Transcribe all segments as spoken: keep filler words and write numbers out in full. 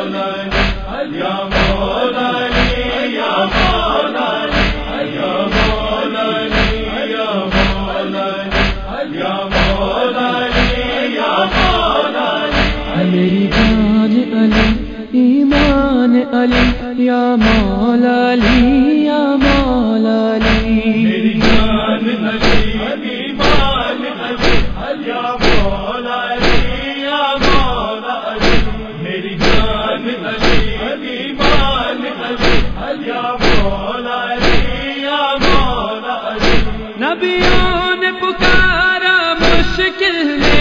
मेरी जान अली ईमान अली या मौला अली या मौला अली मेरी जान अली ईमान अली या मौला अली या मौला अली मेरी जान अली ईमान अली या मौला अली या मौला अली नबियों ने पुकारा मुश्किल में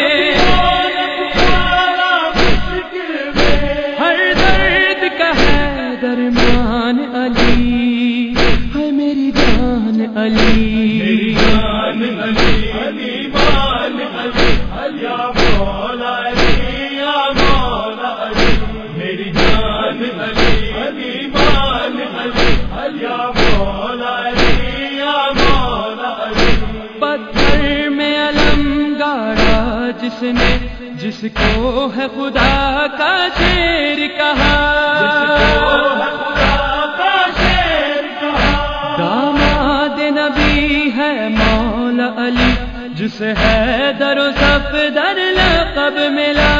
दरमान अली है मेरी जान अली मेरी जान अली अली मान अली या मौला अली या मौला अली मेरी जान अली अली मान अली या मौला अली या मौला अली पत्थर में अलम गाड़ा जिसने जिसको है खुदा का शेर कहा दामाद नबी है मौला अली जिसे है दरो सफदर लक़ब मिला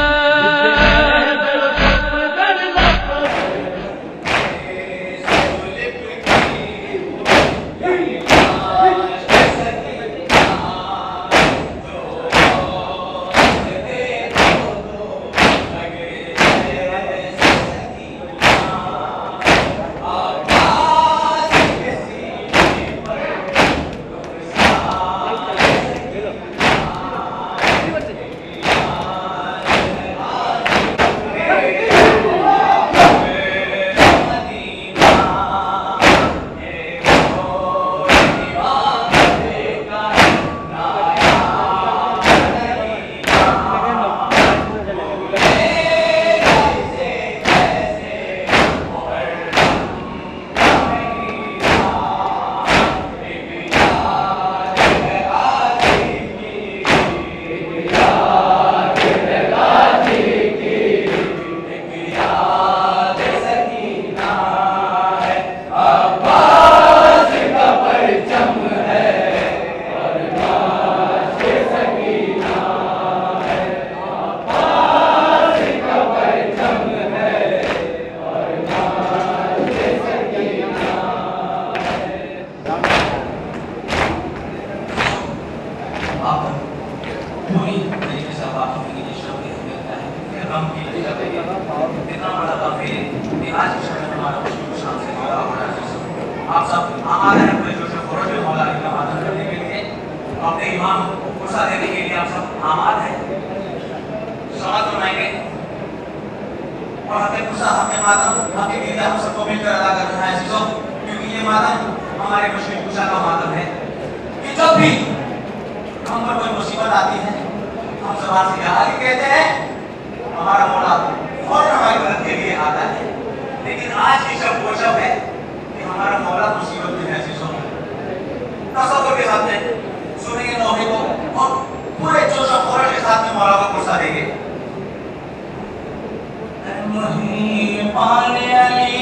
आप सब आमादा हैं अपने जोश खरोश में मौला अली का मातम करने के लिए, अपने इमाम को कुर्सा देने के लिए आप सब आमाद हैं। समात बनाएंगे और हमें कुर्सा हमें मातम हमें गिरना हम सबको मिलकर अदा कर रहा है चीज़ों, क्योंकि ये मातम हमारे मुश्किल कुशा का मातम है कि जब भी हम पर कोई मुसीबत आती है हम ज़बान से या अली कहते हैं, हमारा मौला फौरन हमारी मदद के लिए आता है। लेकिन आज की शब वो शब है कि हमारा मौला मुसीबत में है चीज़ों तसव्वुर के साथ में सुनेंगे नौहे को और पूरे जोश और खरोश के साथ में मौला को कुर्सा देंगे। पाने अली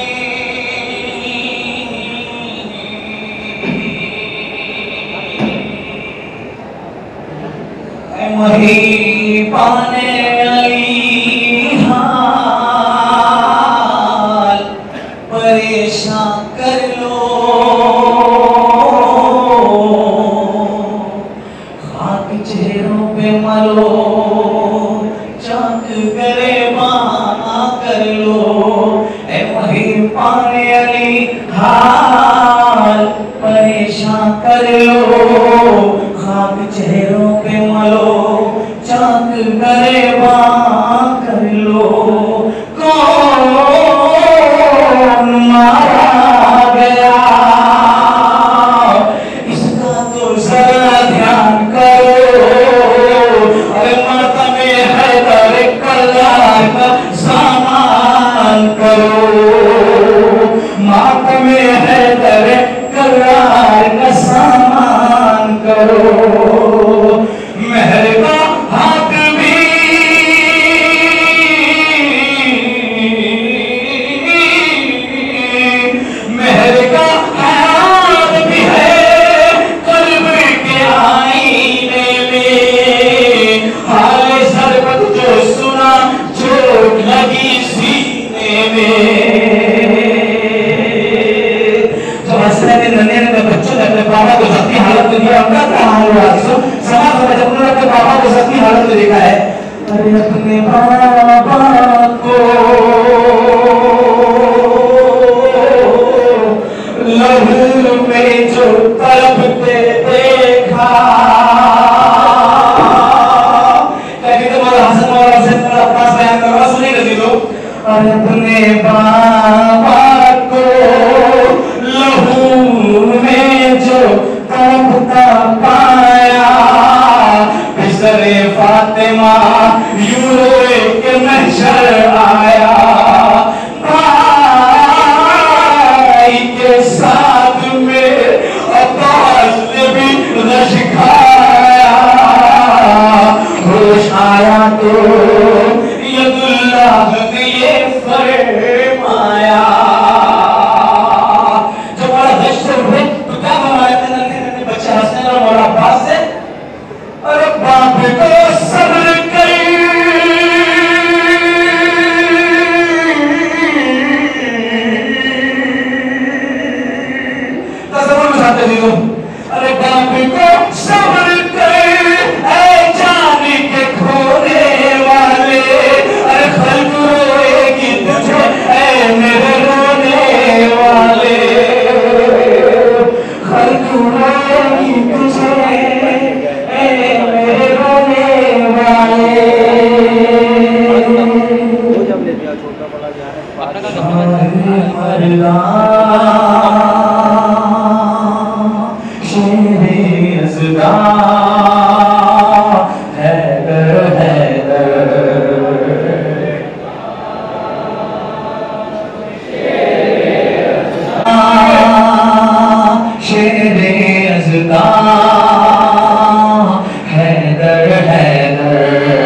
मही पाने अली हाल परेशान कर लो, खाक चेहरों पे मरो, चाक करे बाँ कर लो। ए मही पाने अली हाल परेशान कर लो, खाक चेहरों पे मलो, चाक करे बाँ कर लो। कौन मारा गया इसका तो जरा ध्यान करो, अरे मातम हैदर कल्लार का सामान करो, मातम हैदर कल्लार का सामान करो। मेहर का हाथ भी और अपने बाबा को लहू में जो तड़पता पाया, बिसरे फातिमा यूं रोए के महशर आया। भाई के साथ में अब्बास ने भी रश खाया, होश आया तो यदुल्लाह ने ये फरमाया। जब बड़ा दशर हुए तो क्या फरमाया था नन्हे नन्हे बच्चे हंसने लगे और अब्बास से, अरे बाप को सब्र कर, तसव्वुर में आते हैं लोग, अरे बाप को सब्र कर ऐ जाने के खोने वाले, अरे खल्क रोएगी तुझे ऐ मेरे रोने वाले, खल्क रोएगी तुझे ऐ मेरे रोने वाले। शेरे अज़दा हैदर हैदर, शेरे अज़दा हैदर हैदर,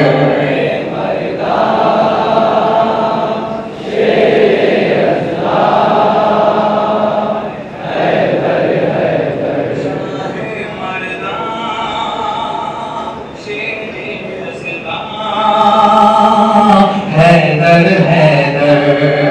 हैदर हैदर,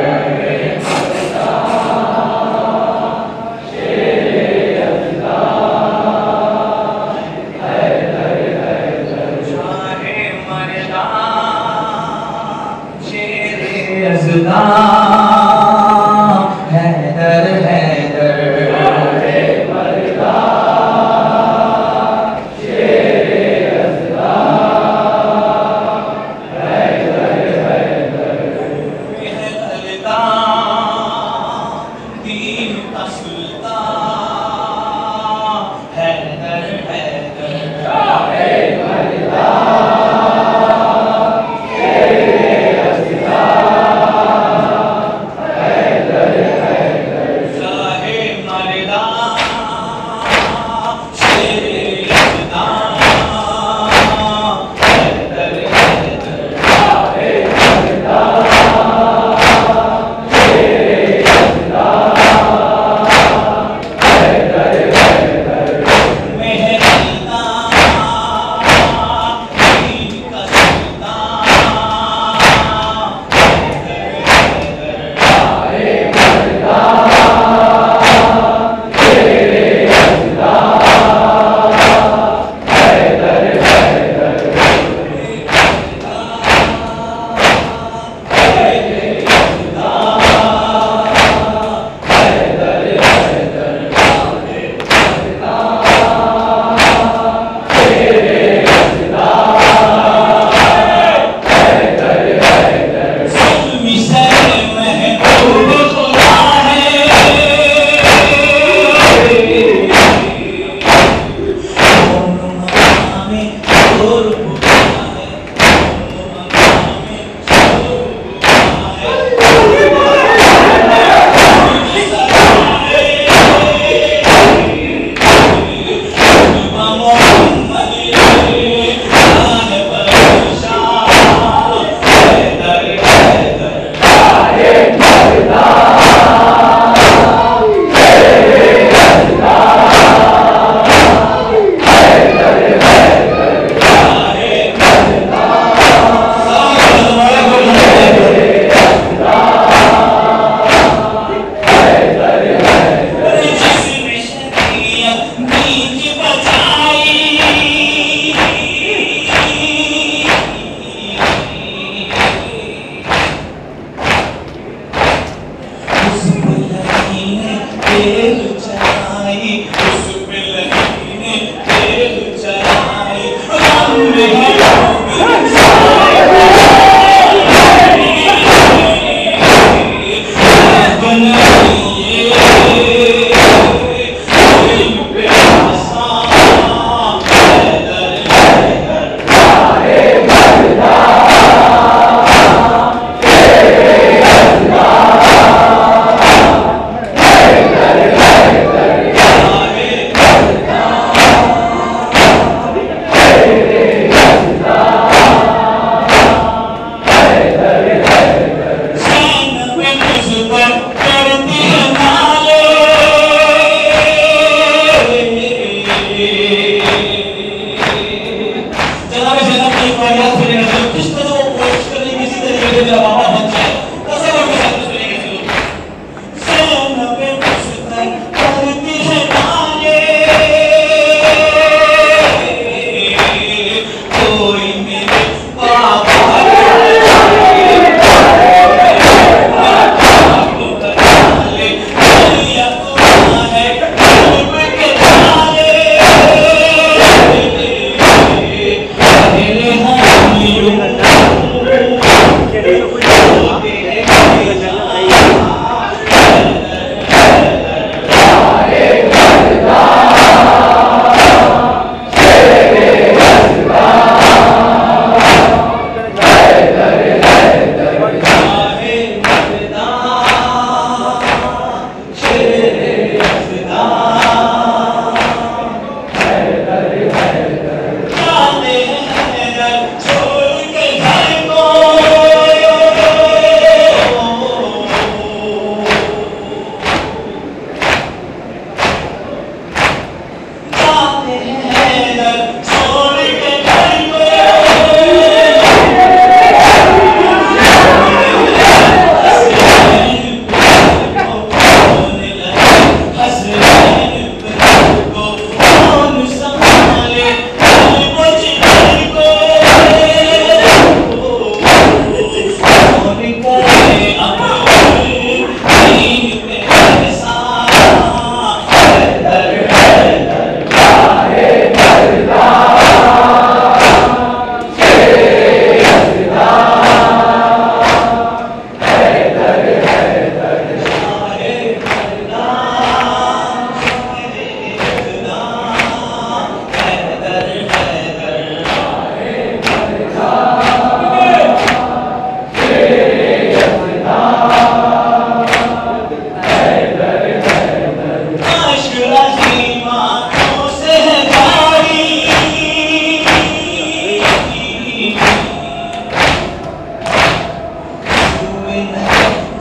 अज़दा हैदर हैदर, दीन का सुल्तान हैदर हैदर,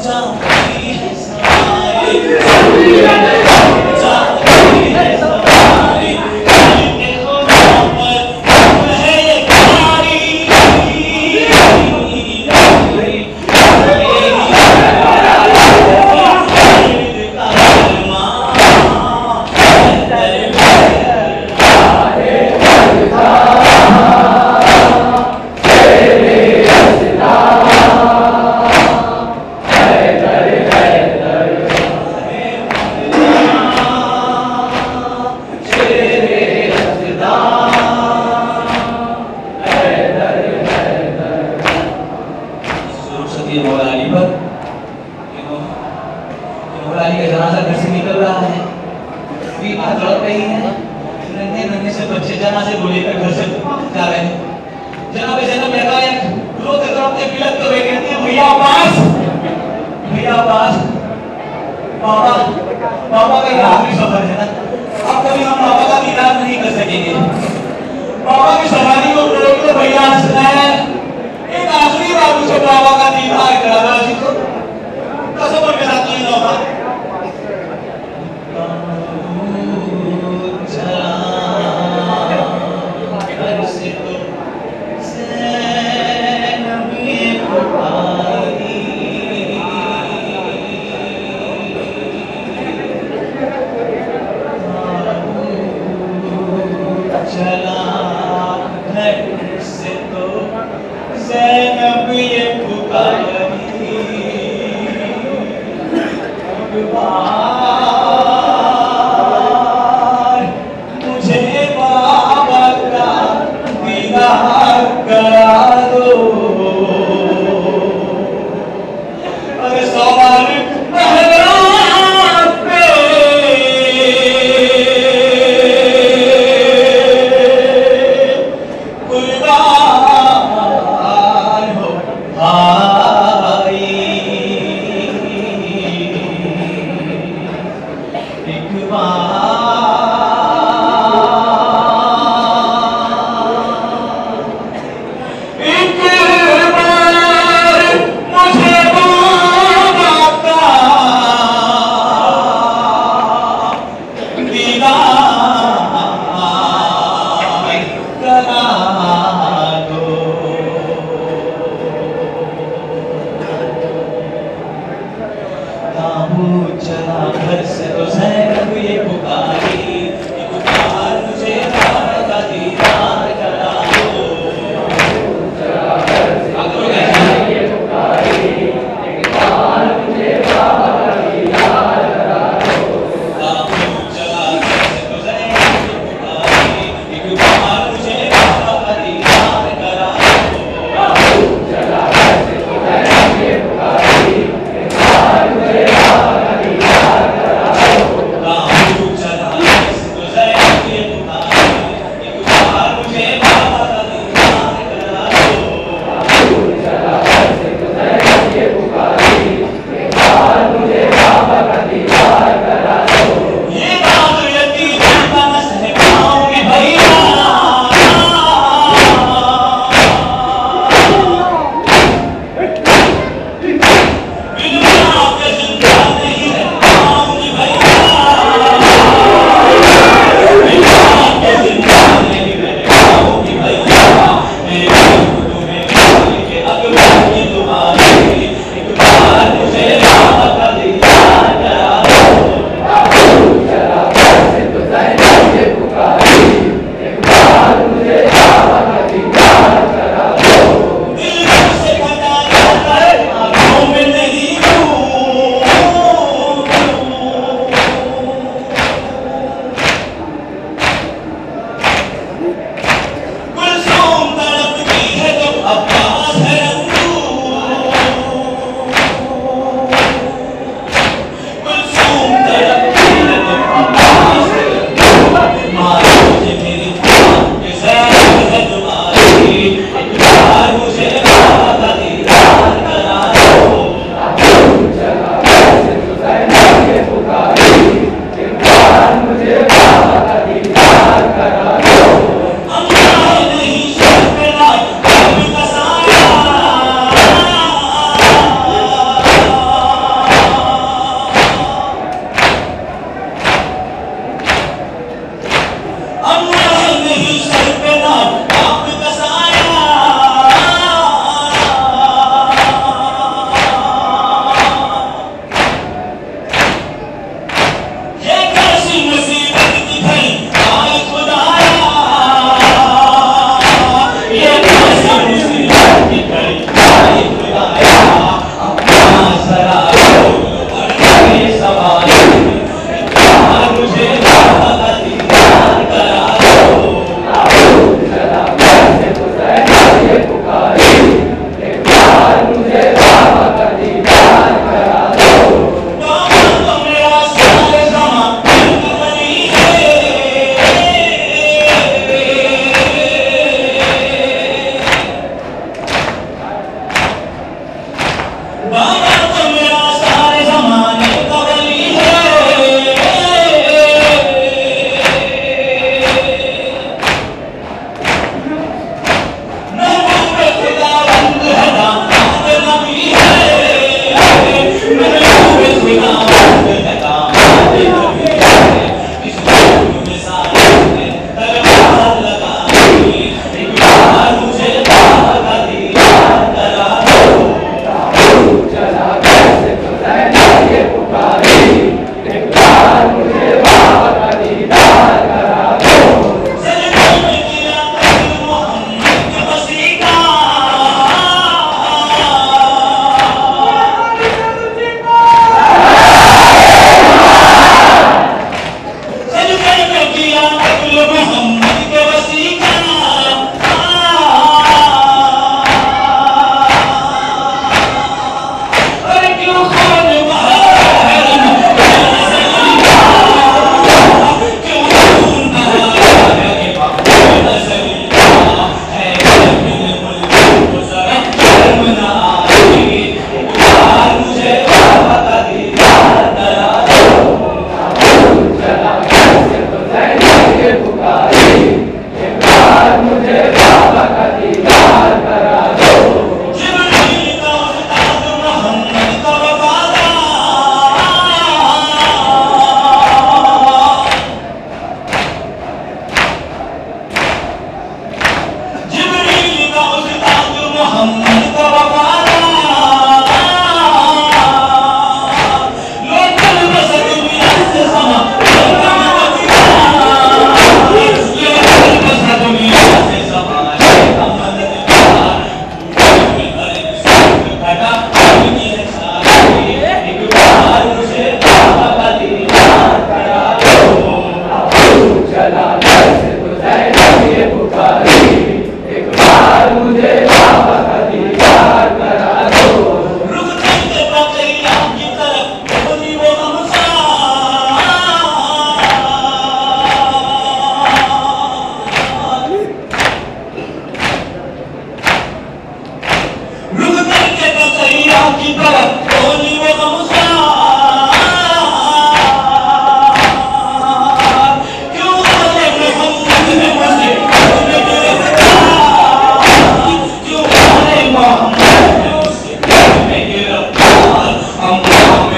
चला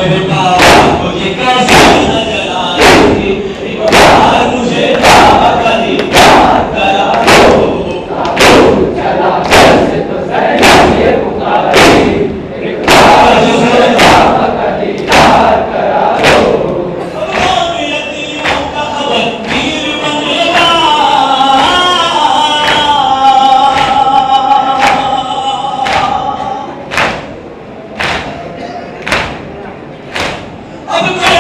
अब